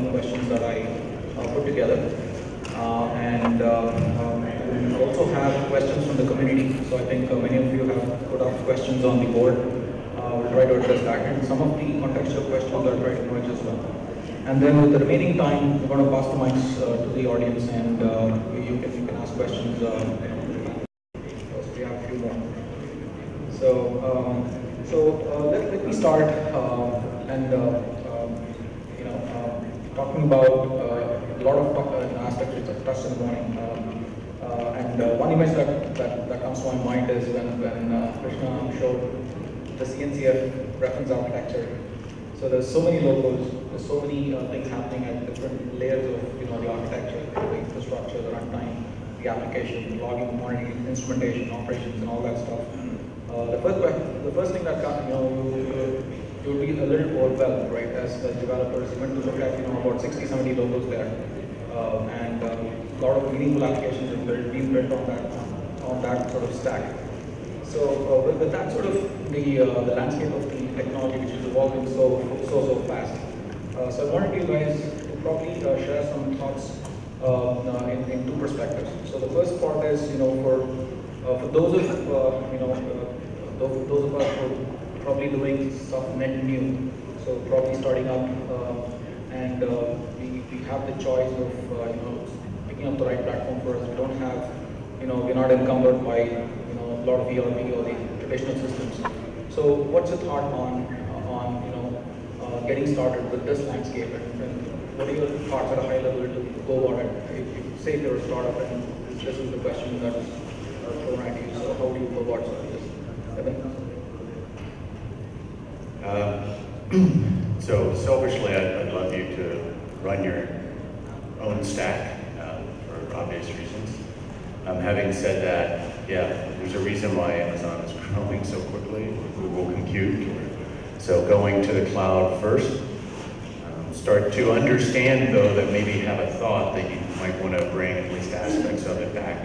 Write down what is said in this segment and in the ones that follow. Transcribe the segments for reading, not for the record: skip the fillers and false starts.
20 questions that I put together. We also have questions from the community. So I think many of you have put up questions on the board. We'll try to address that. And some of the contextual questions I'll try to merge as well. And then with the remaining time, we're going to pass the mics to the audience, and you can ask questions. We have a few more. Let me start talking about a lot of aspects which I've touched in the morning. One image that comes to my mind is when Krishna showed the CNCF reference architecture. So there's so many logos, there's so many things happening at different layers of the architecture, the infrastructure, the runtime, the application, logging, monitoring, instrumentation, operations, and all that stuff. The first thing that you'll be a little overwhelmed, right, as developers. You went to look at about 60, 70 logos there, and a lot of meaningful applications have been built on that sort of stack. So with that sort of the landscape of the technology which is evolving so fast. So I wanted you guys to probably share some thoughts in two perspectives. So the first part is for those of those of us who are probably doing stuff net new, so probably starting up, and we have the choice of picking up the right platform for us. We don't have we're not encumbered by a lot of ERP or the traditional systems. So what's your thought on getting started with this landscape, and what are your thoughts at a high level to go about it? Say if you're a startup and this is the question that is thrown at you, so how do you go about this? Evan? So selfishly, I'd love you to run your own stack for obvious reasons. Having said that, yeah, there's a reason why Amazon is growing so quickly with Google Compute. So going to the cloud first. Start to understand, though, that maybe have a thought that you might want to bring at least aspects of it back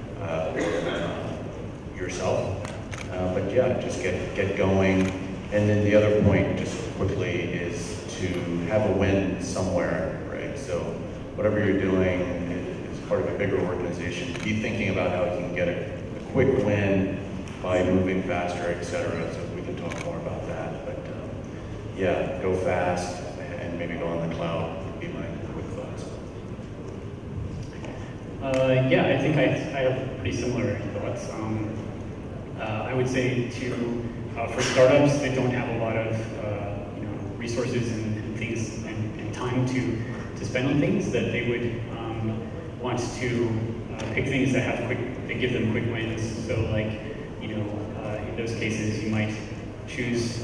yourself. But yeah, just get going. And then the other point, just quickly, is to have a win somewhere, right? So whatever you're doing is part of a bigger organization. Be thinking about how you can get a quick win by moving faster, etc. So we can talk more about that. But yeah, go fast and maybe go on the cloud would be my quick thoughts. Yeah, I think I have pretty similar thoughts. I would say for startups that don't have a lot of resources and things and time to spend on things, that they would want to pick things that give them quick wins. So like in those cases you might choose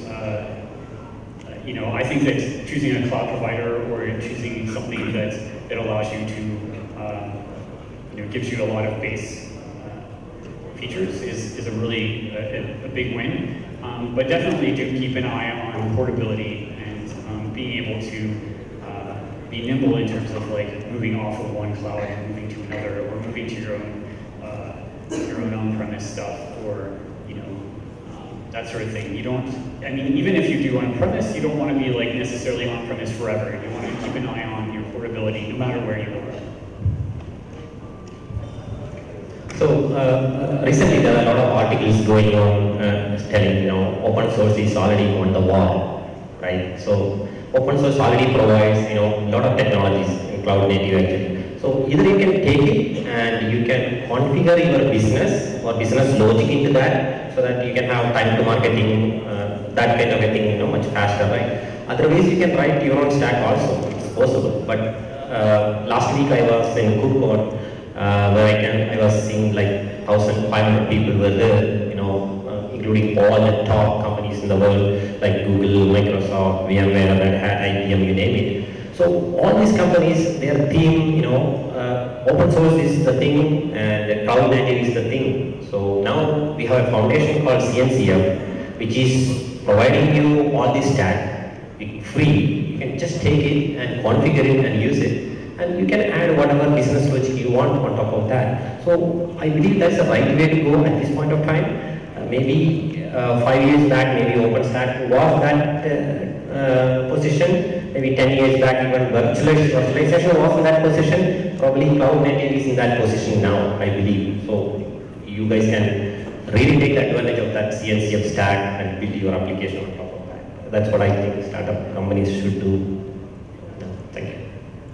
I think that choosing a cloud provider or choosing something that allows you to gives you a lot of base features is a really a big win. But definitely do keep an eye on portability and being able to be nimble in terms of like moving off of one cloud and moving to another, or moving to your own on-premise stuff, or that sort of thing. Even if you do on-premise, you don't want to be like necessarily on-premise forever. You want to keep an eye on your portability no matter where you are. So recently there are a lot of articles going on telling open source is already on the wall, right? So open source already provides a lot of technologies in cloud native actually. So either you can take it and you can configure your business or business logic into that, so that you can have time to marketing, that kind of a thing, much faster, right? Otherwise you can write your own stack also. It's possible. But last week I was in KubeCon, where I was seeing like 1,500 people were there, including all the top companies in the world like Google, Microsoft, VMware, Red Hat, IBM, you name it. So all these companies, their theme, open source is the thing and cloud native is the thing. So now we have a foundation called CNCF, which is providing you all this stack free. You can just take it and configure it and use it. And you can add whatever business logic you want on top of that. So I believe that's the right way to go at this point of time. Maybe 5 years back, maybe OpenStack was that position, maybe 10 years back even virtualization was in that position, probably cloud native is in that position now, I believe. So you guys can really take advantage of that CNCF stack and build your application on top of that. That's what I think startup companies should do. Thank you.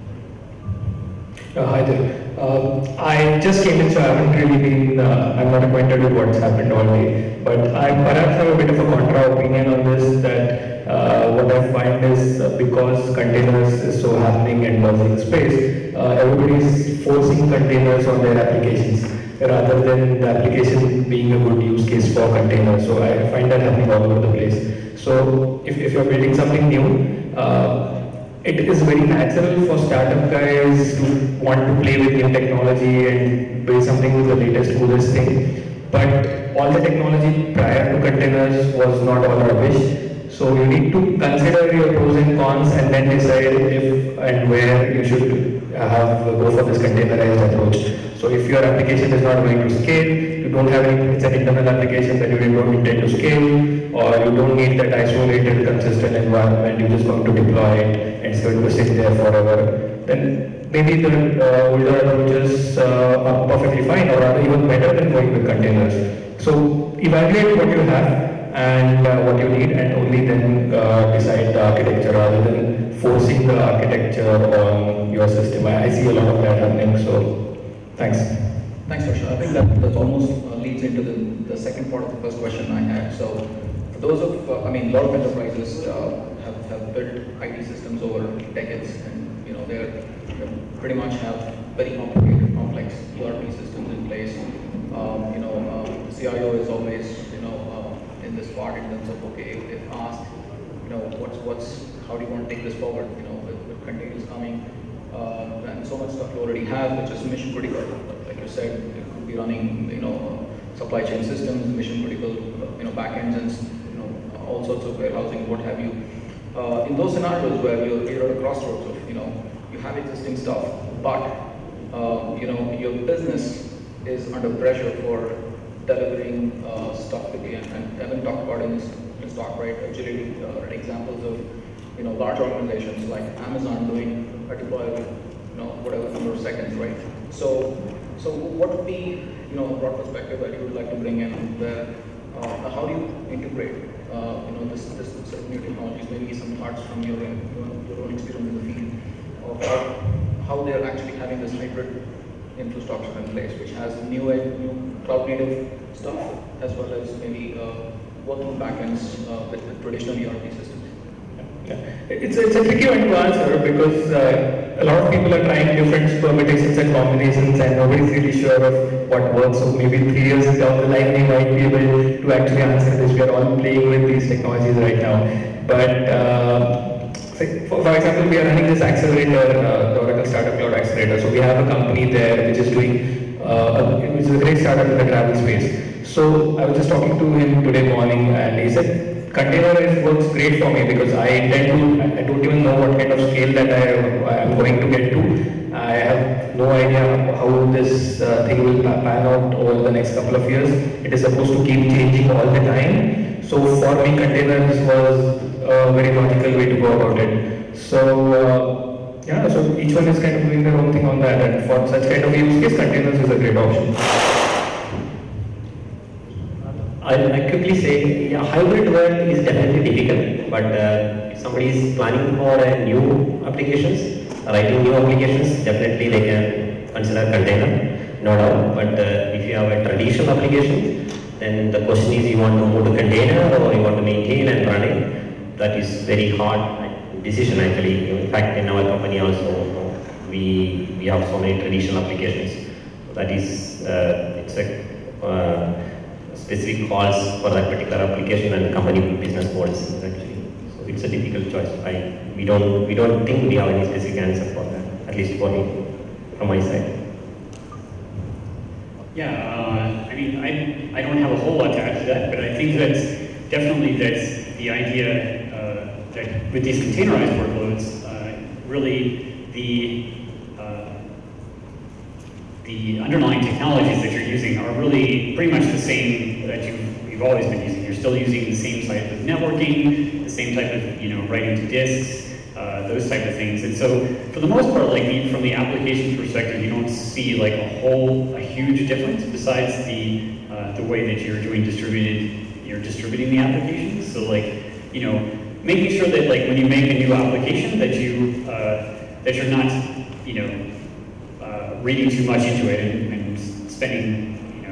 Hi there. I just came in, so I haven't really been, I'm not acquainted with what's happened all day, but I perhaps have a bit of a contra opinion on this, that what I find is because containers is so happening and buzzing space, everybody is forcing containers on their applications rather than the application being a good use case for containers. So I find that happening all over the place. So if you're building something new, it is very natural for startup guys to want to play with new technology and build something with the latest, coolest thing. But all the technology prior to containers was not all rubbish. So you need to consider your pros and cons and then decide if and where you should go for this containerized approach. So if your application is not going to scale, you don't have it's an internal application that you don't intend to scale, or you don't need that isolated, consistent environment, you're just going to deploy it and it's going to sit there forever, then maybe the older approaches are perfectly fine, or are even better than going with containers. So evaluate what you have and what you need, and only then decide the architecture rather than forcing the architecture on your system. I see a lot of that happening, so thanks. Thanks, Harshad. I think that almost leads into the second part of the first question I had. So for those of, a lot of enterprises have built IT systems over decades, and they pretty much have very complicated, complex ERP systems in place. CIO is always, in this part in terms of, okay, if asked, how do you want to take this forward? With containers coming, and so much stuff you already have, which is mission critical. Like you said, it could be running, supply chain systems, mission critical, backends, and all sorts of warehousing, what have you. In those scenarios where you're at a crossroads of, you have existing stuff, but your business is under pressure for delivering stuff quickly, and Evan talked about in his talk, right, agility, examples of large organizations like Amazon doing a deploy whatever number of seconds, right? So what would be a broad perspective that you would like to bring in, where how do you integrate this sort of new technologies, maybe some parts from your own experience in the field, of how they're actually having this hybrid infrastructure in place, which has new cloud native stuff, as well as maybe working backends with traditional ERP systems. Yeah. It's a tricky one to answer, because a lot of people are trying different permutations and combinations, and nobody's really sure of what works. So maybe 3 years down the line, we might be able to actually answer this. We are all playing with these technologies right now. But for example, we are running this accelerator, the Oracle Startup Cloud Accelerator. So we have a company there which is doing, which is a great startup in the travel space. So I was just talking to him today morning, and he said, containerized works great for me, because I don't even know what kind of scale that I am going to get to. I have no idea how this thing will pan out over the next couple of years. It is supposed to keep changing all the time. So for me, containers was a very logical way to go about it. So so each one is kind of doing their own thing on that, and for such kind of use case, containers is a great option. I quickly say, hybrid work is definitely difficult, but if somebody is planning for new applications, writing new applications, definitely they can consider container, no doubt. But if you have a traditional application, then the question is, you want to move to container or you want to maintain and run it. That is very hard decision actually. In fact, in our company also, we have so many traditional applications. That is, it's a specific calls for that particular application and company business models actually. So it's a difficult choice. We don't think we have any specific answer for that, at least for me, from my side. Yeah, I don't have a whole lot to add to that, but I think that's the idea that with these containerized workloads, really the underlying technologies that you're using are really pretty much the same that you've always been using. You're still using the same type of networking, the same type of writing to disks, those type of things. And so for the most part, like from the application perspective, you don't see like a huge difference besides the way that you're distributing the applications. So like, you know, making sure that like when you make a new application that you're not, you know, reading too much into it and spending,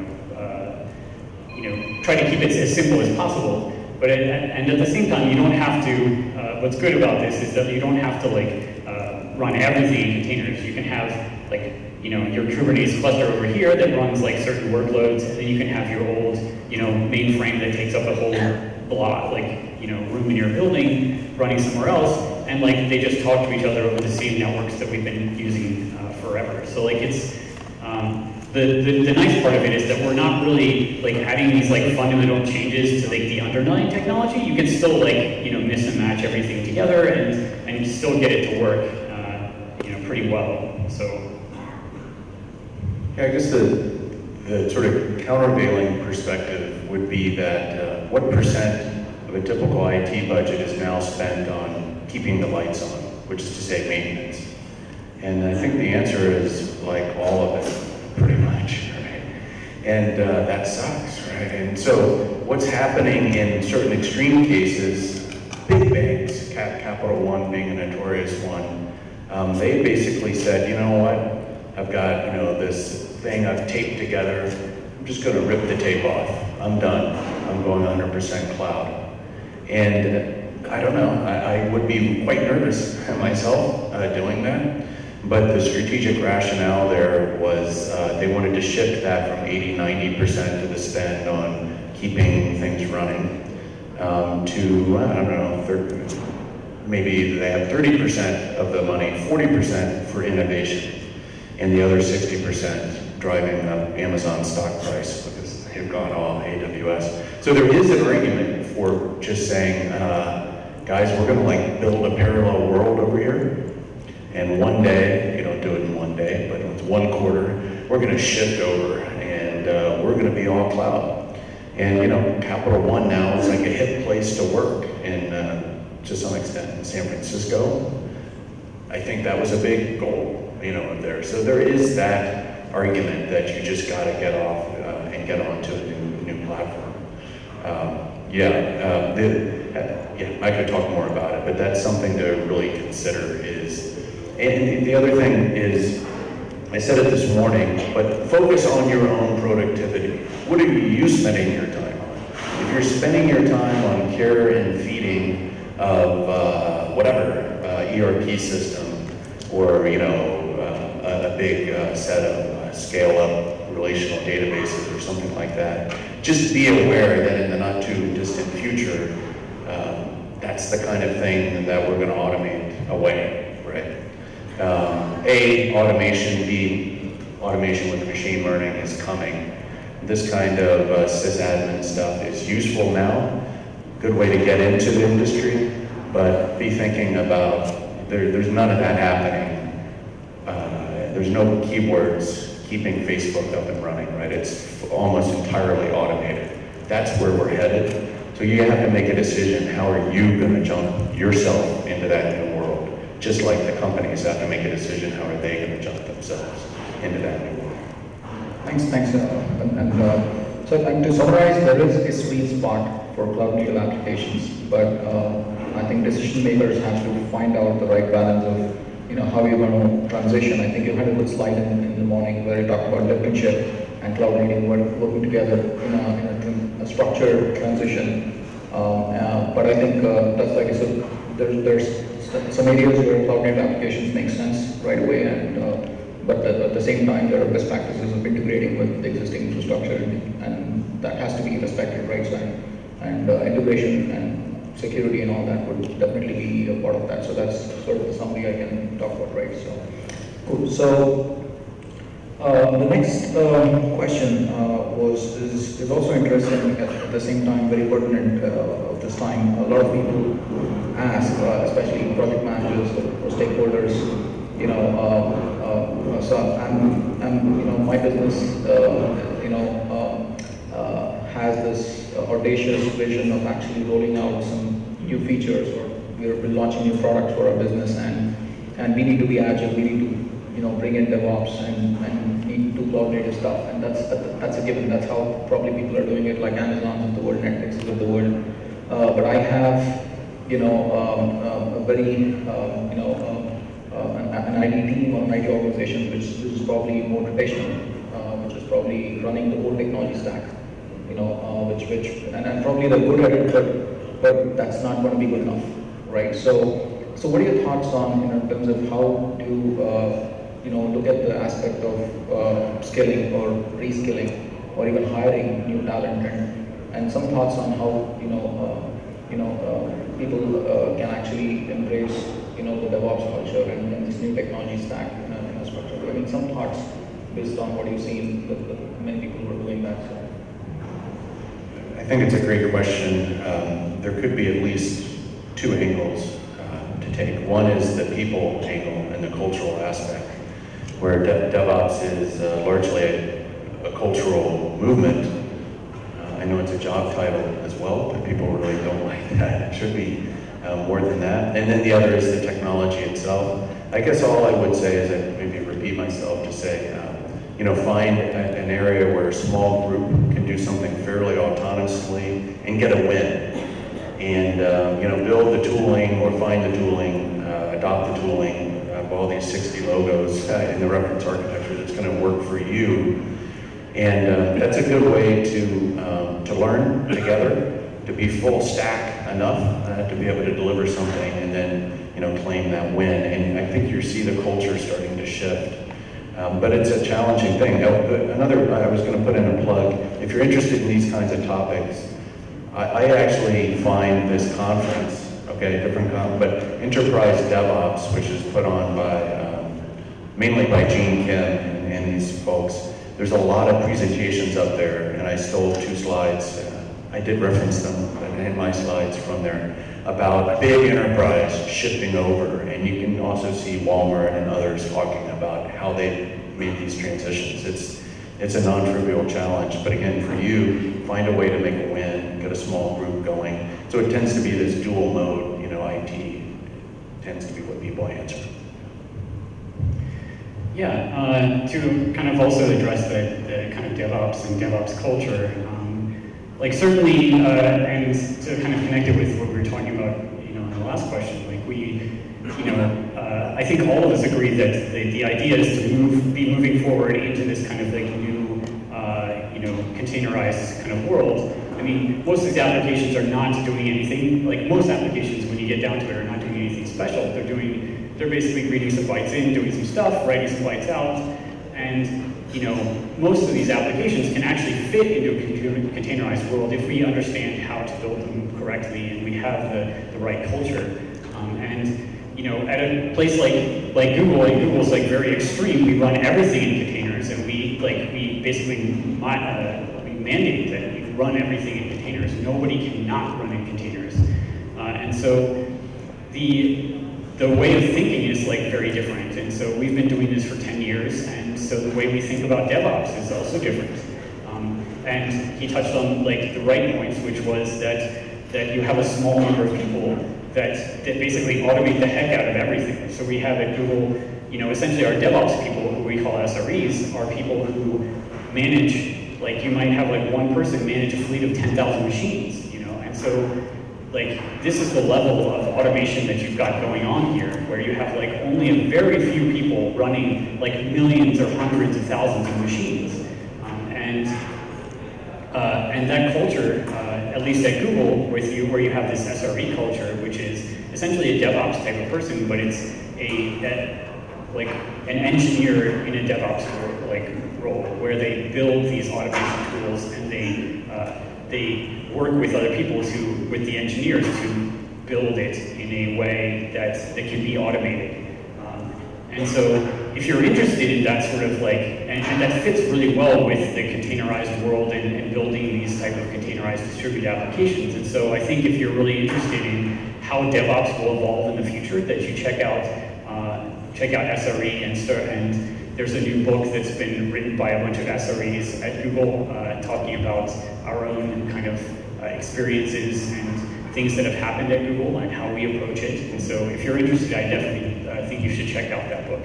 try to keep it as simple as possible. But and at the same time, you don't have to. What's good about this is that you don't have to like run everything in containers. You can have like, you know, your Kubernetes cluster over here that runs like certain workloads, and then you can have your old, you know, mainframe that takes up a whole block, like, you know, room in your building running somewhere else, and like they just talk to each other over the same networks that we've been using forever. So like it's the nice part of it is that we're not really like adding these like fundamental changes to like the underlying technology. You can still like, you know, mix and match everything together and still get it to work, you know, pretty well. So yeah, I guess the sort of countervailing perspective would be that what percent of a typical IT budget is now spent on keeping the lights on, which is to say maintenance? And I think the answer is like all of it. Pretty much, right? And that sucks, right? And so what's happening in certain extreme cases, big banks, Capital One being a notorious one, they basically said, you know what, I've got, you know, this thing I've taped together, I'm just gonna rip the tape off. I'm done. I'm going 100% cloud. And I don't know, I would be quite nervous myself doing that. But the strategic rationale there was they wanted to shift that from 80–90% of the spend on keeping things running to, I don't know, maybe they have 30% of the money, 40% for innovation, and the other 60% driving up Amazon stock price because they've gone all AWS. So there is an argument for just saying, guys, we're gonna like build a parallel world over here. And one day, you don't do it in one day, but it's one quarter, we're going to shift over and we're going to be all cloud. And you know, Capital One now is like a hip place to work in, to some extent, in San Francisco. I think that was a big goal, you know, there. So there is that argument that you just got to get off and get onto a new platform. Yeah, I could talk more about it, but that's something to really consider is. And the other thing is, I said it this morning, but focus on your own productivity. What are you spending your time on? If you're spending your time on care and feeding of whatever ERP system, or you know a big set of scale-up relational databases or something like that, just be aware that in the not too distant future, that's the kind of thing that we're going to automate away, right? Automation, B, automation with machine learning is coming. This kind of sysadmin stuff is useful now, good way to get into the industry, but be thinking about, there's none of that happening. There's no keywords keeping Facebook up and running, right? It's almost entirely automated. That's where we're headed. So you have to make a decision, how are you going to jump yourself into that new world? Just like the companies have to make a decision, how are they going to jump themselves into that new world? Thanks. So to summarize, there is a sweet spot for cloud-native applications, but I think decision makers have to find out the right balance of, you know, how you're going to transition. I think you had a good slide in the morning where you talked about lift and shift and cloud-native working together in a structured transition. But I think that's like I said, there's some areas where cloud-native applications make sense right away, and but at the same time, there are best practices of integrating with the existing infrastructure, and that has to be respected, right? So, and integration and security and all that would definitely be a part of that. So that's sort of the summary I can talk about, right? So, cool. So the next question is also interesting, at the same time very pertinent of this time. A lot of people ask, especially project managers or stakeholders, you know, so I'm you know, my business, you know, has this audacious vision of actually rolling out some new features or we're launching new products for our business, and we need to be agile. We need to bring in DevOps and need to do cloud native stuff, and that's a given. That's how probably people are doing it, like Amazon of the world, Netflix of the world. But I have a very an IT team or an IT organization which is probably more traditional, which is probably running the whole technology stack, and probably they're good at it, but that's not going to be good enough, right? So what are your thoughts on in terms of how do look at the aspect of skilling or reskilling or even hiring new talent, and some thoughts on how people can actually embrace the DevOps culture and this new technology stack in a structure. I mean, some thoughts based on what you've seen that many people who are doing that. So. I think it's a great question. There could be at least two angles to take. One is the people angle and the cultural aspect, where DevOps is largely a cultural movement. I know it's a job title as well, but people really don't like that. It should be more than that. And then the other is the technology itself. I guess all I would say is, I maybe repeat myself to say, find an area where a small group can do something fairly autonomously and get a win. And build the tooling or find the tooling, adopt the tooling of all these 60 logos in the reference architecture that's going to work for you. And that's a good way to learn together, to be full stack enough to be able to deliver something, and then claim that win. And I think you see the culture starting to shift. But it's a challenging thing. I was going to put in a plug. If you're interested in these kinds of topics, I actually find this conference, but Enterprise DevOps, which is put on by mainly by Gene Kim and these folks. There's a lot of presentations up there, and I stole 2 slides. I did reference them in my slides from there about big enterprise shifting over, and you can also see Walmart and others talking about how they made these transitions. It's a non-trivial challenge, but again, for you, find a way to make a win, get a small group going. So it tends to be this dual mode, IT tends to be what people answer. Yeah, to kind of also address the kind of DevOps and DevOps culture, certainly, and to kind of connect it with what we were talking about, in the last question, I think all of us agree that the idea is to be moving forward into this kind of new, containerized kind of world. I mean, most of the applications are not doing anything, most applications, when you get down to it, are not doing anything special. They're basically reading some bytes in, doing some stuff, writing some bytes out, and most of these applications can actually fit into a containerized world if we understand how to build them correctly and we have the right culture. At a place like Google, and Google's very extreme, we run everything in containers, and we basically mandate that we run everything in containers. Nobody cannot run in containers, and so the way of thinking is very different. And so we've been doing this for 10 years, and so the way we think about DevOps is also different. And he touched on the right points, which was that you have a small number of people that basically automate the heck out of everything. So we have at Google, essentially our DevOps people, who we call SREs, are people who manage, you might have one person manage a fleet of 10,000 machines, and so this is the level of automation that you've got going on here, where you have only a very few people running millions or hundreds of thousands of machines. And that culture, at least at Google, where you have this SRE culture, which is essentially a DevOps type of person, but it's an engineer in a DevOps role, where they build these automation tools, and they work with other people with the engineers to build it in a way that can be automated. And so if you're interested in that sort of and that fits really well with the containerized world and building these type of containerized distributed applications. And so I think if you're really interested in how DevOps will evolve in the future, that you check out SRE and there's a new book that's been written by a bunch of SREs at Google talking about our own kind of experiences and things that have happened at Google and how we approach it. And so if you're interested, I definitely think you should check out that book.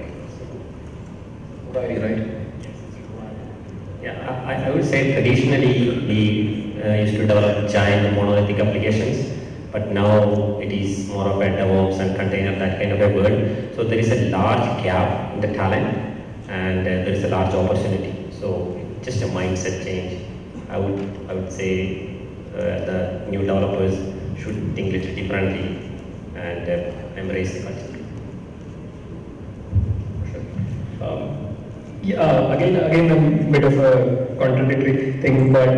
Right. Yeah, I would say traditionally we used to develop giant monolithic applications, but now it is more of a DevOps and container, that kind of a world. So there is a large gap in the talent, and there is a large opportunity. So just a mindset change. I would say the new developers should think a little differently and embrace the culture. Again, a bit of a contradictory thing, but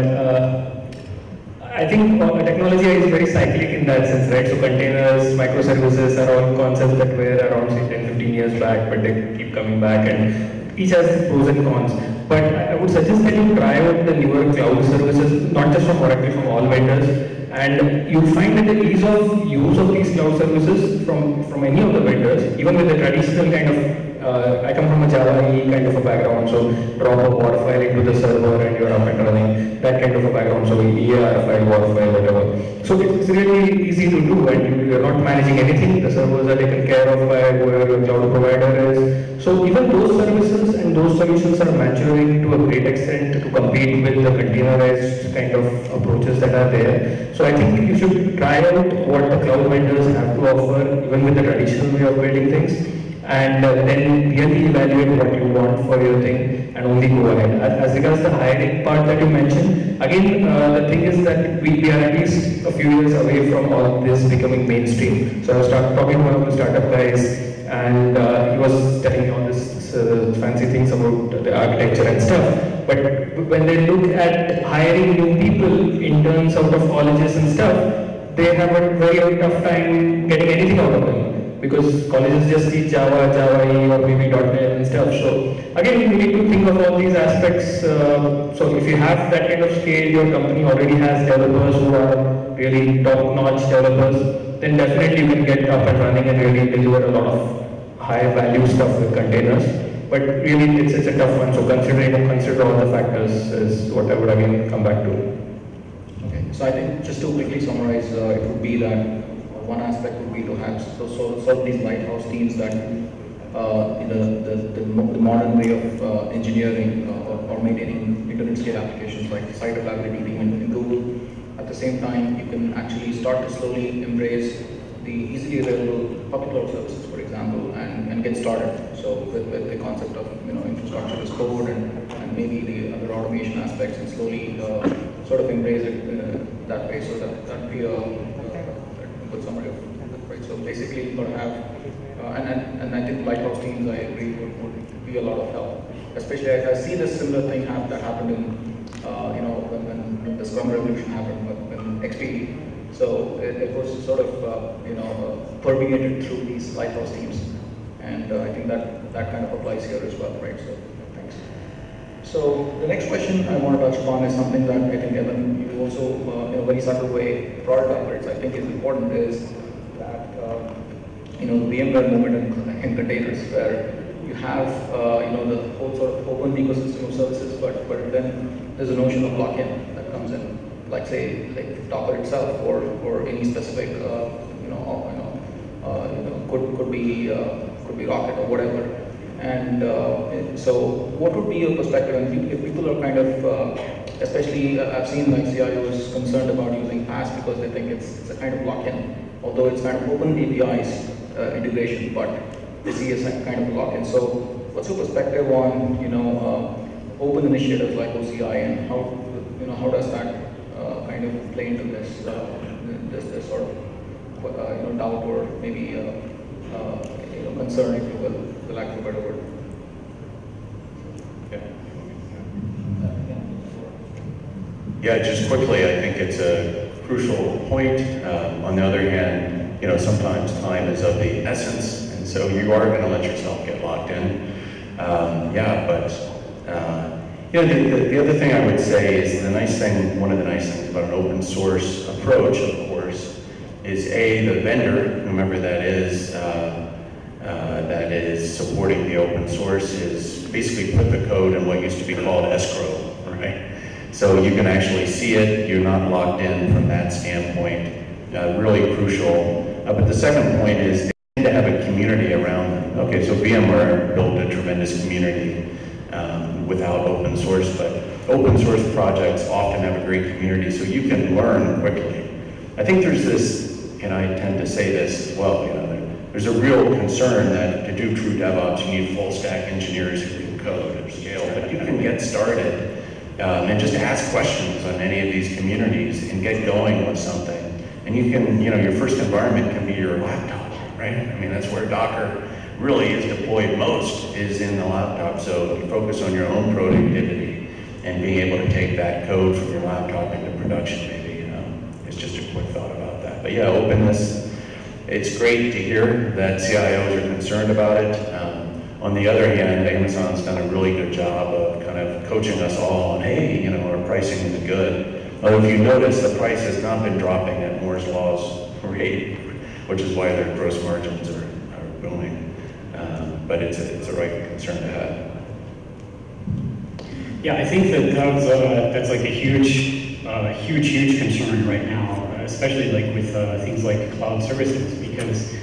I think technology is very cyclic in that sense, right? So containers, microservices are all concepts that were around say 10, 15 years back, but they keep coming back, and each has pros and cons. But I would suggest that you try out the newer cloud services, not just from Oracle, from all vendors, and you'll find that the ease of use of these cloud services from any of the vendors, even with the traditional kind of I come from a Java kind of a background, so drop a WAR file into the server and you're up and running, that kind of a background, so EAR file, WAR file, whatever. So it's really easy to do, and you're not managing anything, the servers are taken care of by whoever your cloud provider is. So even those services and those solutions are maturing to a great extent to compete with the containerized kind of approaches that are there. So I think you should try out what the cloud vendors have to offer, even with the traditional way of building things, and then really evaluate what you want for your thing and only go ahead. As regards the hiring part that you mentioned, again, the thing is that we are at least a few years away from all this becoming mainstream. So I was talking to one of the startup guys, and he was telling me all this fancy things about the architecture and stuff. But when they look at hiring new people in terms out of colleges and stuff, they have a very tough time getting anything out of them, because colleges just teach Java, Java-E, or maybe .NET and stuff. So again, we need to think of all these aspects. So if you have that kind of scale, your company already has developers who are really top-notch developers, then definitely you can get up and running and really deliver a lot of high-value stuff with containers. But really, it's a tough one. So consider all the factors is what I would again come back to. Okay. So I think just to quickly summarize, it would be that one aspect would be to have sort of these lighthouse teams that the modern way of engineering or maintaining internet scale applications like site reliability team in Google. At the same time, you can actually start to slowly embrace the easily available public cloud services, for example, and get started. So with the concept of infrastructure as code and maybe the other automation aspects, and slowly sort of embrace it that way. So that be a good summary of that, right? So basically, you're going to have, and I think lighthouse teams, I agree, would be a lot of help. Especially, I see this similar thing that happened in, when the Scrum revolution happened in XP. So it was sort of, permeated through these lighthouse teams, and I think that kind of applies here as well, right? So thanks. So the next question I want to touch upon is something that I think, Evan, you also, in a very subtle way, brought it up, which I think is important, is that, the VMware movement in containers, where you have, the whole sort of open ecosystem of services, but then there's a notion of lock-in that comes in, like say, like Docker itself, or any specific, could be Rocket or whatever. And so what would be your perspective? And if people are kind of, especially I've seen like CIOs concerned about using PaaS because they think it's a kind of lock-in, although it's kind of open APIs integration, but they see it as kind of a lock-in. So what's your perspective on, open initiatives like OCI, and how does that kind of play into this sort of doubt or maybe concern, if you will, for lack of a better word? Yeah, just quickly, I think it's a crucial point. On the other hand, sometimes time is of the essence, and so you are going to let yourself get locked in. The other thing I would say is one of the nice things about an open source approach, of course, is the vendor, whomever that is supporting the open source, is basically put the code in what used to be called escrow, right? So you can actually see it, you're not locked in from that standpoint. really crucial. But the second point is they tend to have a community around them. Okay, so VMware built a tremendous community without open source, but open source projects often have a great community, so you can learn quickly. I think there's this, and I tend to say this as well, there's a real concern that to do true DevOps, you need full stack engineers who can code and scale, but you can get started and just ask questions on any of these communities and get going with something. And you can, your first environment can be your laptop, right? I mean, that's where Docker really is deployed most, is in the laptop. So you focus on your own productivity and being able to take that code from your laptop into production, maybe. It's just a quick thought about that. But yeah, openness, it's great to hear that CIOs are concerned about it. On the other hand, Amazon's done a really good job of kind of coaching us all on, hey, our pricing is good. Although if you notice, the price has not been dropping at Moore's Law's rate, which is why their gross margins are booming. But it's a right concern to have. Yeah, I think that's like a huge concern right now, especially like with things like cloud services, because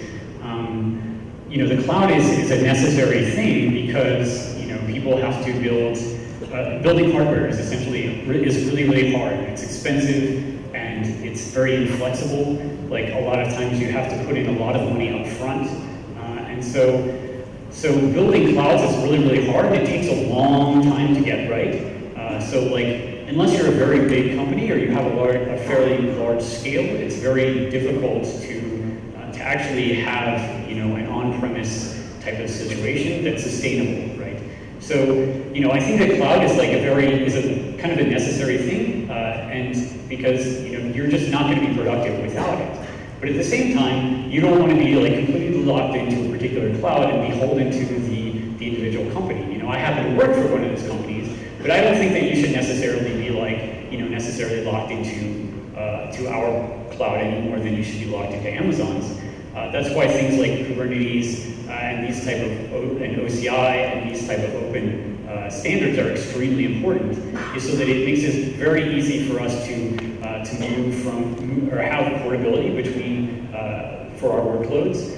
the cloud is a necessary thing because people have to build. Building hardware is essentially really hard. It's expensive and it's very inflexible. Like a lot of times you have to put in a lot of money up front, and so building clouds is really hard. It takes a long time to get right. So like unless you're a very big company or you have a fairly large scale, it's very difficult to actually have an on-premise type of situation that's sustainable, right? So, I think that cloud is like a kind of a necessary thing, and because, you're just not going to be productive without it. But at the same time, you don't want to be like completely locked into a particular cloud and beholden to the individual company. I happen to work for one of those companies, but I don't think that you should necessarily be like, necessarily locked into to our cloud any more than you should be locked into Amazon's. That's why things like Kubernetes and these type of and OCI and these type of open standards are extremely important, is so that it makes it very easy for us to move from or have portability between for our workloads,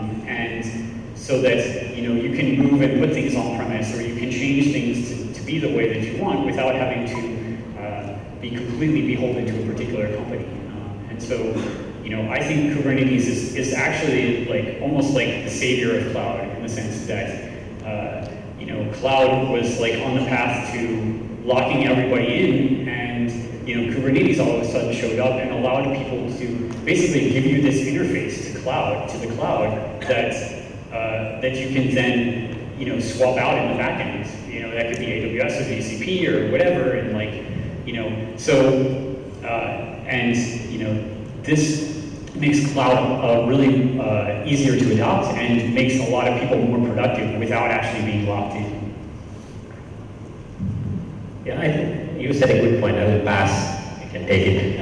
and so that you can move and put things on premise, or you can change things to be the way that you want without having to be completely beholden to a particular company, and so. I think Kubernetes is actually like almost like the savior of cloud in the sense that cloud was like on the path to locking everybody in, and Kubernetes all of a sudden showed up and allowed people to basically give you this interface to the cloud that you can then swap out in the back end. That could be AWS or GCP or whatever, and this makes cloud really easier to adopt and makes a lot of people more productive without actually being locked in. Yeah, I think you said a good point. I will pass. You can take it.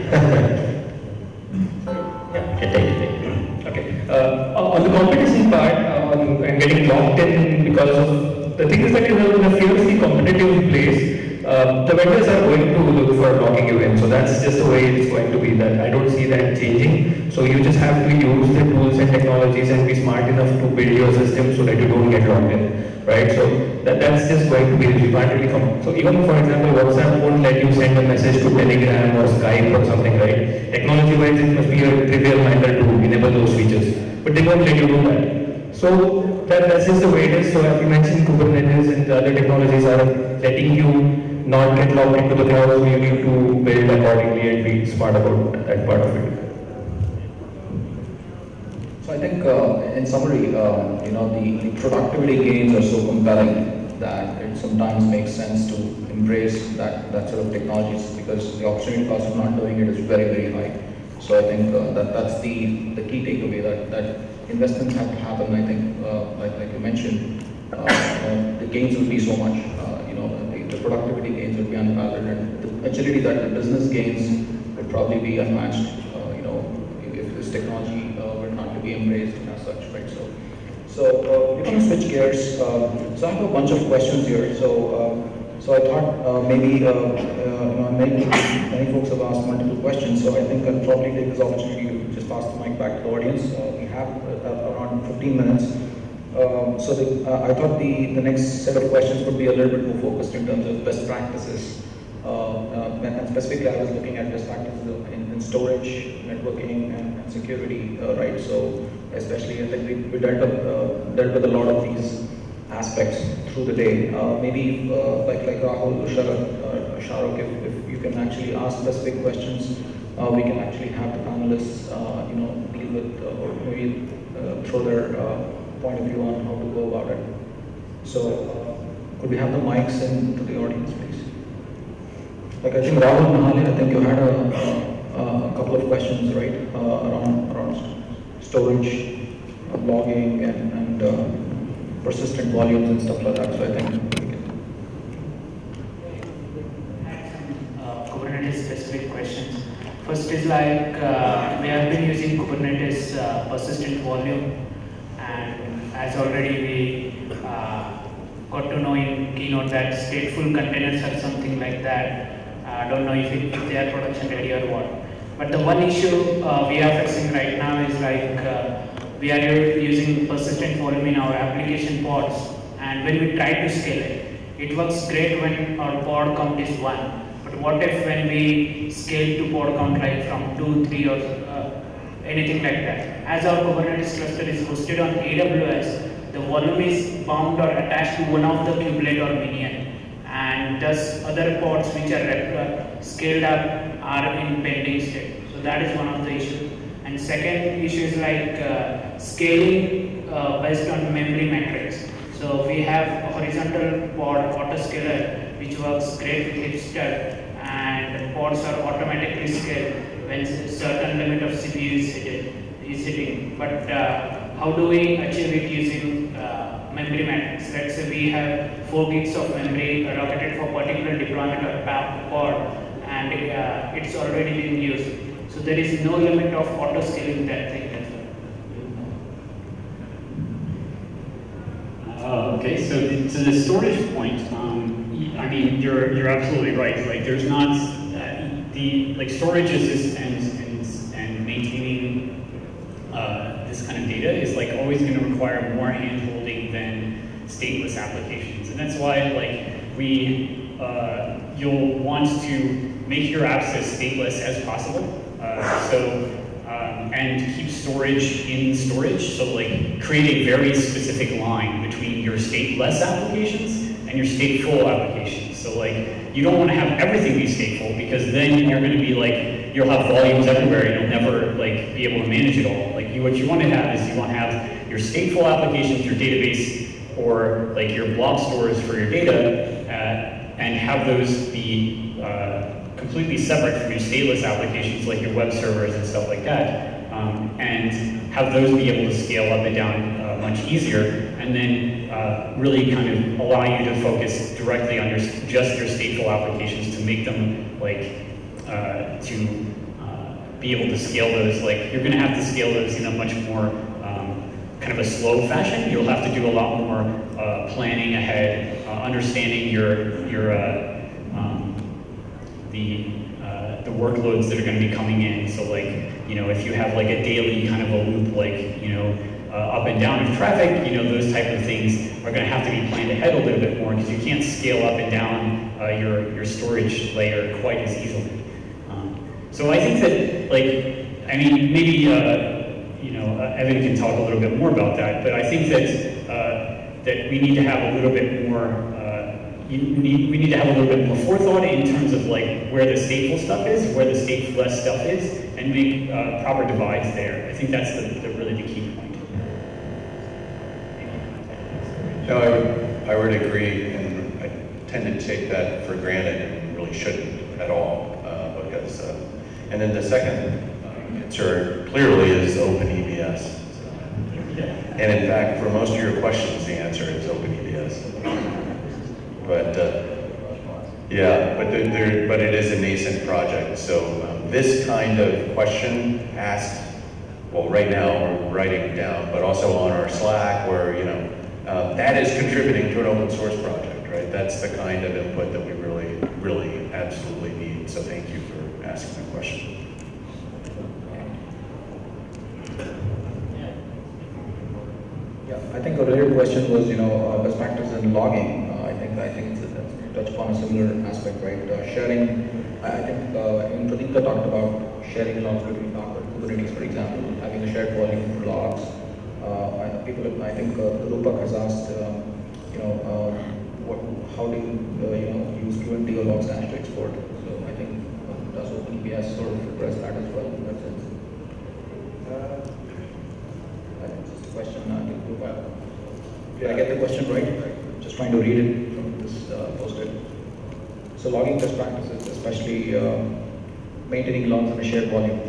Yeah, you can take it. Okay. On the competition part, and getting locked in because of the thing is that in a fiercely competitive place, the vendors are going to look for locking you in. So that's just the way it's going to be. That I don't see that changing. So you just have to use the tools and technologies and be smart enough to build your system so that you don't get locked in, right? So that's just going to be, you can't really come. So even for example, WhatsApp won't let you send a message to Telegram or Skype or something, right? Technology-wise, it must be a trivial matter to enable those features, but they won't let you do that. So that's just the way it is. So as you mentioned, Kubernetes and the other technologies are letting you not get locked into the cloud, so you need to build accordingly and be smart about that part of it. So I think, in summary, the productivity gains are so compelling that it sometimes makes sense to embrace that sort of technologies, because the opportunity cost of not doing it is very high. So I think that's the key takeaway, that investments have to happen. I think, like you mentioned, the gains will be so much. The productivity gains would be unparalleled, and the agility that the business gains would probably be unmatched. If this technology were not to be embraced as such, right? So we're going to switch gears. So I have a bunch of questions here. So I thought maybe many folks have asked multiple questions. So I think I'll probably take this opportunity to just pass the mic back to the audience. We have around 15 minutes. I thought the next set of questions would be a little bit more focused in terms of best practices. And specifically, I was looking at best practices in storage, networking, and security, right? So, especially, I think we dealt with a lot of these aspects through the day. Maybe like Rahul, Shahrukh, if you can actually ask specific questions, we can actually have the panelists, deal with or maybe throw their point of view on how to go about it. So, could we have the mics into the audience, please? Like I think Rahul Nahale, I think you had a couple of questions, right, around storage, logging, and persistent volumes and stuff like that. So I think we can. Kubernetes specific questions. First is like we have been using Kubernetes persistent volume, and as already we got to know in keynote that stateful containers are something like that. I don't know if they are production ready or what. But the one issue we are facing right now is like we are using persistent volume in our application pods, and when we try to scale it, it works great when our pod count is 1. But what if when we scale to pod count like from 2, 3 or anything like that? As our Kubernetes cluster is hosted on AWS, the volume is bound or attached to one of the kubelet or minion. And thus other pods which are scaled up are in pending state. So that is one of the issues. And second issue is like scaling based on memory metrics. So we have a horizontal pod autoscaler which works great with Hipster, and pods are automatically scaled when a certain limit of CPU is hitting. But how do we achieve it using memory metrics? Let's say we have 4 gigs of memory allocated for particular deployment of pod, and it's already been used. So there is no limit of auto scaling that thing as well. Okay, so to the storage point, I mean you're absolutely right. Like there's not storage is and maintaining this kind of data is like always going to require more hand-holding than stateless applications, and that's why you'll want to make your apps as stateless as possible. And keep storage in storage. So like create a very specific line between your stateless applications and your stateful applications. So like you don't want to have everything be stateful, because then you're going to be like, you'll have volumes everywhere and you'll never like be able to manage it all. Like what you want to have is you want to have your stateful applications, your database, or like your blob stores for your data, and have those be completely separate from your stateless applications like your web servers and stuff like that, and have those be able to scale up and down much easier, and then really kind of allow you to focus directly on just your stateful applications to make them like to be able to scale those. Like you're going to have to scale those in a much more kind of a slow fashion. You'll have to do a lot more planning ahead, understanding the workloads that are going to be coming in. So like, if you have like a daily kind of a loop, like, up and down of traffic, those type of things are going to have to be planned ahead a little bit more, because you can't scale up and down your storage layer quite as easily. So I think that, like, I mean, maybe, Evan can talk a little bit more about that, but I think that that we need to have a little bit more we need to have a little bit more forethought in terms of like where the stateful stuff is, where the stateless stuff is, and make proper divides there. I think that's really the key point. No, I would agree, and I tend to take that for granted and really shouldn't at all, because. And then the second answer clearly is OpenEBS. And in fact, for most of your questions, the answer is OpenEBS. But but it is a nascent project. So this kind of question asked, well, right now we're writing it down, but also on our Slack, where that is contributing to an open source project, right? That's the kind of input that we really absolutely need. So thank you for asking the question. question was, best practice in logging. I think it's touch upon a similar aspect, right? Sharing. I think Pradipta talked about sharing logs between Docker, Kubernetes, for example, having a shared volume for logs. I think Rupak has asked, how do you use Fluentd or Logstash to export? So I think does OpenEBS sort of address that as well in that sense? I think it's just a question. Did I get the question right? Just trying to read it from this post-it. So logging best practices, especially maintaining logs in a shared volume.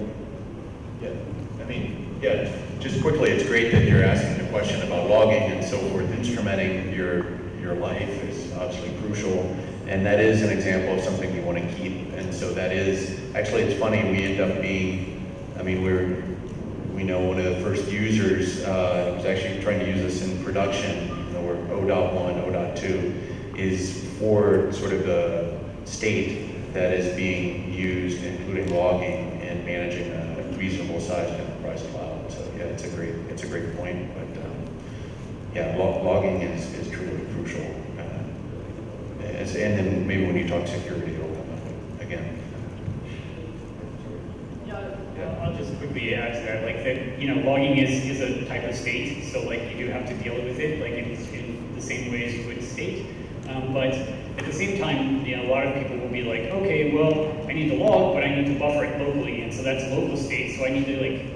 Yeah, just quickly, it's great that you're asking the question about logging and so forth. Instrumenting your life is obviously crucial, and that is an example of something we want to keep. And so that is, actually it's funny, we end up being, we know one of the first users was actually trying to use this in production, or O.1, O.2, is for sort of the state that is being used, including logging and managing a reasonable sized enterprise cloud. So yeah, it's a great point. But yeah, logging is truly crucial. And then maybe when you talk security, it'll come up again. I'll just quickly add to that, like that, logging is a type of state, so like you do have to deal with it, like in the same way as you would state. But at the same time, a lot of people will be like, okay, well, I need to log, but I need to buffer it locally, and so that's local state, so I need to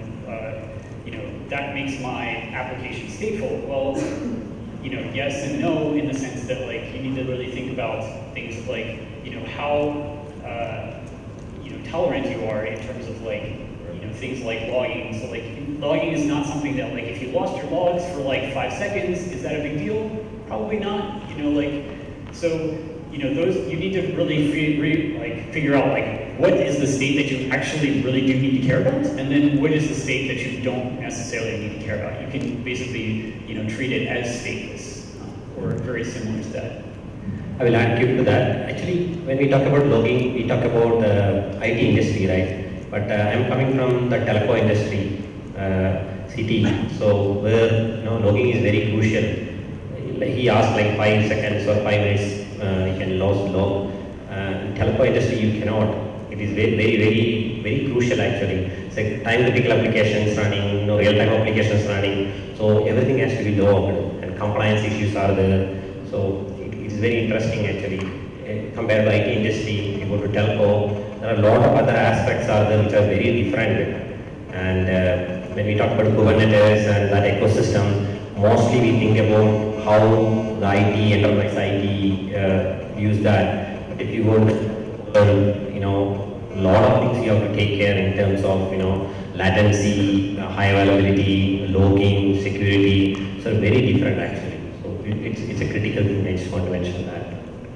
that makes my application stateful. Well, yes and no, in the sense that like you need to really think about things like, how tolerant you are in terms of like, things like logging. So like logging is not something that like if you lost your logs for like 5 seconds, is that a big deal? Probably not. So those you need to really figure out like what is the state that you actually really do need to care about, and then what is the state that you don't necessarily need to care about. You can basically treat it as stateless or very similar to that. I will add to that. Actually, when we talk about logging, we talk about the IT industry, right? But I'm coming from the telco industry, CT. So where logging is very crucial. He asked like 5 seconds or 5 minutes. You can log. In telco industry, you cannot. It is very, very, very, very crucial actually. It's like time-critical applications running, real-time applications running. So everything has to be logged, and compliance issues are there. So it is very interesting actually. Compared to IT industry, you go to telco, there are a lot of other aspects are there which are very different. And when we talk about Kubernetes and that ecosystem, mostly we think about how the IT, enterprise IT use that. But if you go to a lot of things you have to take care in terms of latency, high availability, logging, security. So very different actually. So it's a critical thing. I just want to mention that.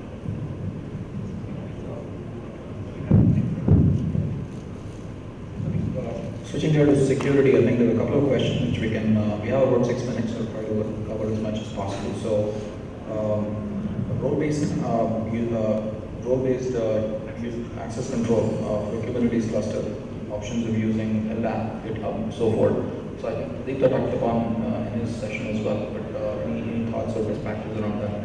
Switching here to security, I think there are a couple of questions which we can. We have about 6 minutes, so try to cover as much as possible. So role-based access control for Kubernetes cluster, options of using LDAP, GitHub, and so forth. So I think Deepta talked upon in his session as well, but any thoughts or best practices around that?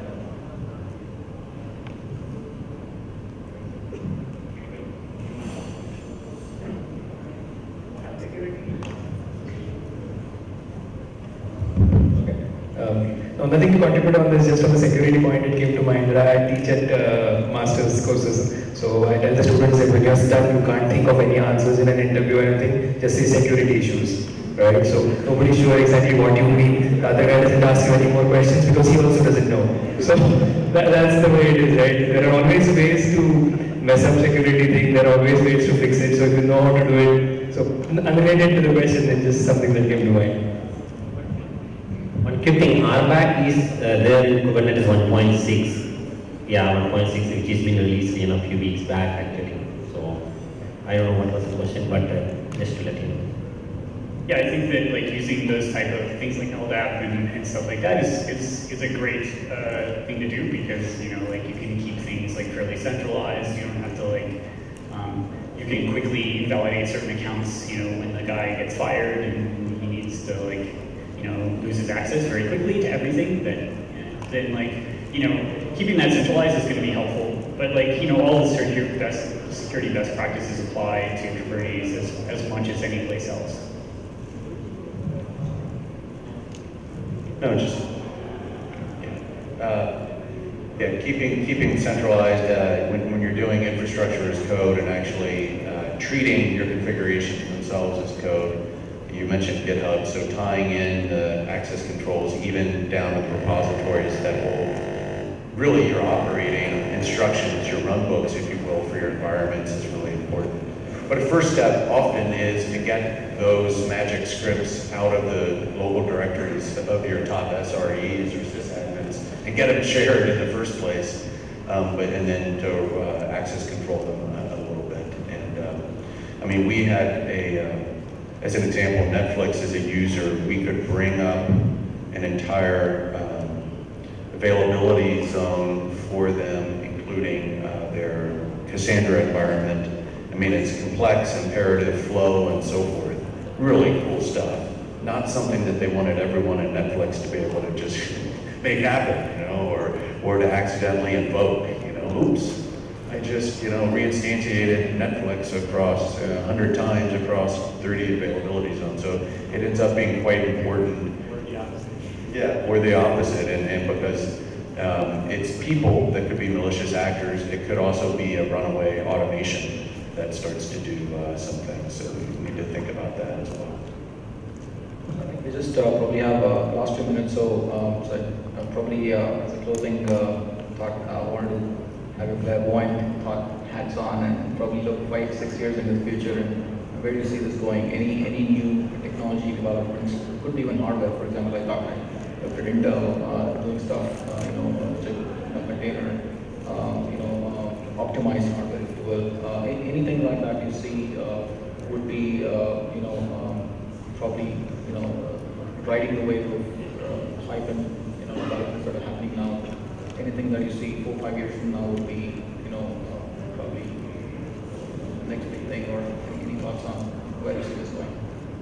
Nothing to contribute on this, just on the security point, it came to mind that I teach at master's courses. So I tell the students that when you're stuck, you can't think of any answers in an interview or anything, just say security issues, right? So nobody's sure exactly what you mean. The other guy doesn't ask you any more questions because he also doesn't know. So that's the way it is, right? There are always ways to mess up security thing, there are always ways to fix it, so if you know how to do it. So unrelated to the question, it's just something that came to mind. One quick thing, RBAC is there in Kubernetes 1.6. Yeah, 1.6, which has been released a few weeks back actually. So I don't know what was the question, but just to let you know. Yeah, I think that like using those type of things like LDAP and stuff like that is a great thing to do because like you can keep things like fairly centralized. You don't have to like you can quickly invalidate certain accounts. When the guy gets fired and he needs to like loses access very quickly to everything, then like, keeping that centralized is going to be helpful. But like, all the security best practices apply to Kubernetes as much as any place else. No, just keeping centralized when you're doing infrastructure as code and actually treating your configurations themselves as code. You mentioned GitHub, so tying in the access controls even down to the repositories that hold really your operating instructions, your runbooks, if you will, for your environments is really important. But a first step often is to get those magic scripts out of the local directories of your top SREs or sysadmins and get them shared in the first place, and then to access control them a little bit. And I mean, we had as an example, Netflix as a user, we could bring up an entire availability zone for them, including their Cassandra environment. I mean, it's complex, imperative, flow, and so forth. Really cool stuff. Not something that they wanted everyone at Netflix to be able to just make happen, or to accidentally invoke, oops. I just, reinstantiated Netflix across 100 times across 30 availability zones. So it ends up being quite important. Yeah, or the opposite, and because it's people that could be malicious actors, it could also be a runaway automation that starts to do some things. So we need to think about that as well. I think we just probably have last 2 minutes, so probably as a closing thought, I wanted to have a clairvoyant thought hats on and probably look 5-6 years into the future and where do you see this going? Any new technology developments? Could be even hardware, for example, I talked to Intel doing stuff, container, optimized hardware, if you will. Anything like that you see would be, probably, riding the wave of hype and developments that are happening now. Anything that you see 4-5 years from now would be, probably the next big thing, or any thoughts on where you see this going?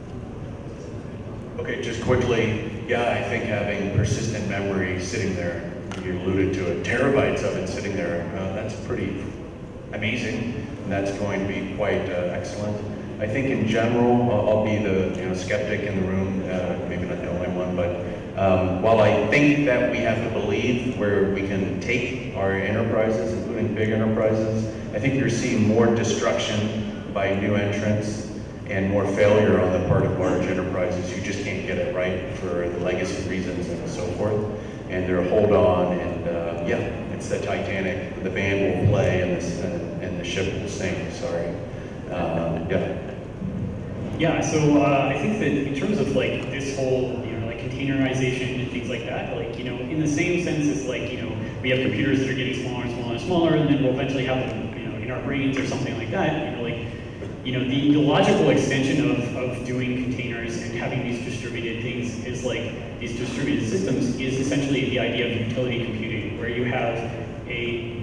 Okay, just quickly, yeah, I think having persistent memory sitting there, you alluded to it, terabytes of it sitting there, that's pretty amazing, and that's going to be quite excellent. I think in general, I'll be the skeptic in the room, maybe not the only one, but while I think that we have to believe where we can take our enterprises, including big enterprises, I think you're seeing more destruction by new entrants and more failure on the part of large enterprises who just can't get it right for the legacy reasons and so forth. And they're hold on, and yeah, it's the Titanic. The band will play and the ship will sink. Sorry. Yeah. Yeah. So I think that in terms of like this whole containerization and things like that, in the same sense as we have computers that are getting smaller and smaller and smaller, and then we'll eventually have them in our brains or something like that. The logical extension of doing containers and having these distributed things is these distributed systems is essentially the idea of utility computing, where you have a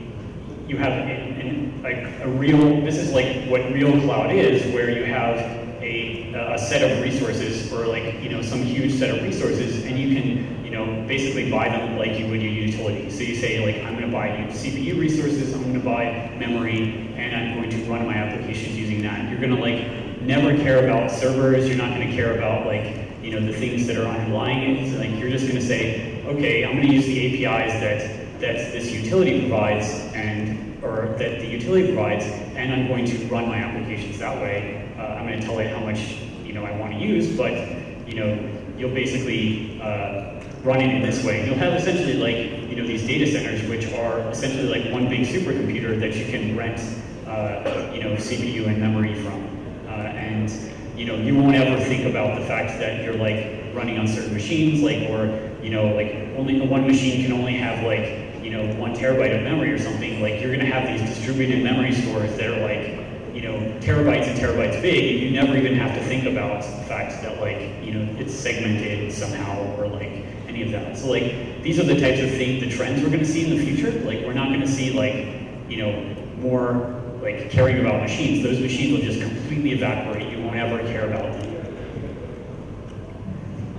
real, this is like what real cloud is, where you have a set of resources for some huge set of resources, and you can basically buy them like you would your utility. So you say I'm going to buy CPU resources, I'm going to buy memory, and I'm going to run my applications using that. You're going to never care about servers. You're not going to care about the things that are underlying it. So, you're just going to say, okay, I'm going to use the APIs that this utility provides or that the utility provides, and I'm going to run my applications that way. I'm going to tell it how much I want to use, but you'll basically run it in this way. You'll have essentially these data centers, which are essentially one big supercomputer that you can rent CPU and memory from, and you won't ever think about the fact that you're running on certain machines, only one machine can only have 1 terabyte of memory or something. You're going to have these distributed memory stores that are terabytes and terabytes big, and you never even have to think about the fact that it's segmented somehow or any of that. So these are the types of things, the trends we're going to see in the future. We're not going to see more caring about machines. Those machines will just completely evaporate. You won't ever care about them.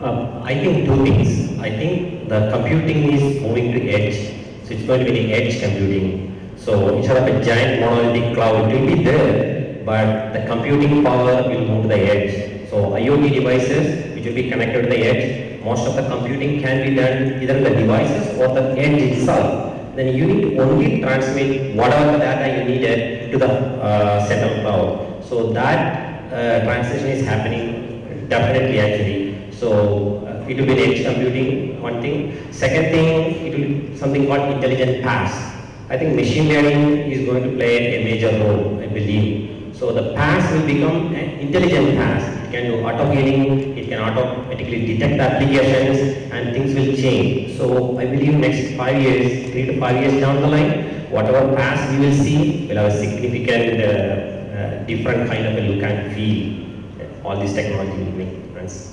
I think two things. I think the computing is moving to edge, so it's going to be the edge computing. So instead of a giant monolithic cloud, it will be there, but the computing power will move to the edge. So IoT devices, which will be connected to the edge, most of the computing can be done either in the devices or the edge itself. Then you need to only transmit whatever the data you needed to the central cloud. So that transition is happening definitely actually. So it will be the edge computing, one thing. Second thing, it will be something called intelligent pass. I think machine learning is going to play a major role, I believe. So the pass will become an intelligent pass. It can do auto healing, it can automatically detect applications, and things will change. So I believe next 5 years, 3 to 5 years down the line, whatever pass we will see will have a significant different kind of a look and feel. All this technology will make difference.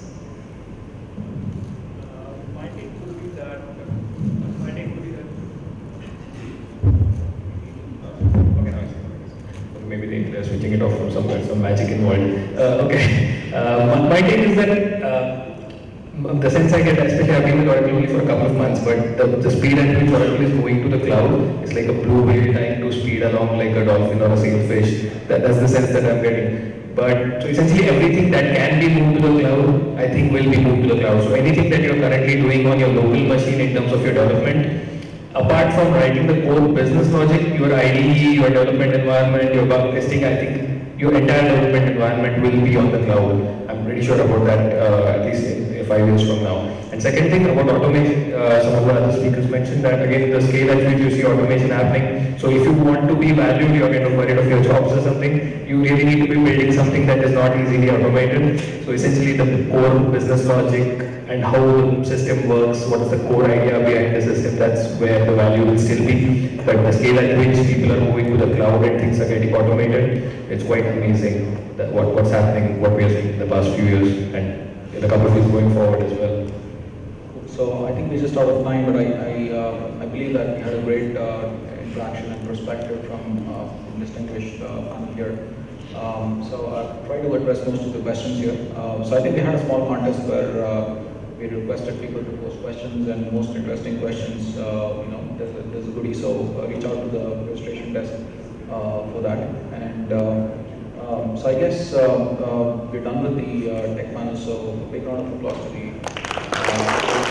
Maybe they're switching it off from somewhere, some magic involved. My take is that the sense I get, especially I've been with Oracle only for a couple of months, but the speed at which Oracle is moving to the cloud is like a blue whale trying to speed along like a dolphin or a sailfish. That's the sense that I'm getting. But so essentially everything that can be moved to the cloud, I think will be moved to the cloud. So anything that you're currently doing on your local machine in terms of your development, apart from writing the core business logic, your IDE, your development environment, your bug testing, I think your entire development environment will be on the cloud. I'm pretty sure about that, at least in 5 years from now. And second thing about automation, some of the other speakers mentioned that again the scale at which you see automation happening. So if you want to be valued, you're kind of worried of your jobs or something, you really need to be building something that is not easily automated. So essentially the core business logic and how the system works, what is the core idea behind the system, that's where the value will still be. But the scale at which people are moving to the cloud and things are getting automated, it's quite amazing that what's happening, what we are seeing in the past few years and in a couple of years going forward as well. So I think we're just out of time, but I believe that we had a great interaction and perspective from distinguished panel here. So I'll try to address most of the questions here. So I think we had a small contest where we requested people to post questions, and most interesting questions, there's a goodie, so reach out to the registration desk for that. And so I guess we're done with the tech panel, so a big round of applause to the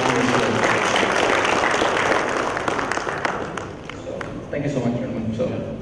so thank you so much, gentlemen. So.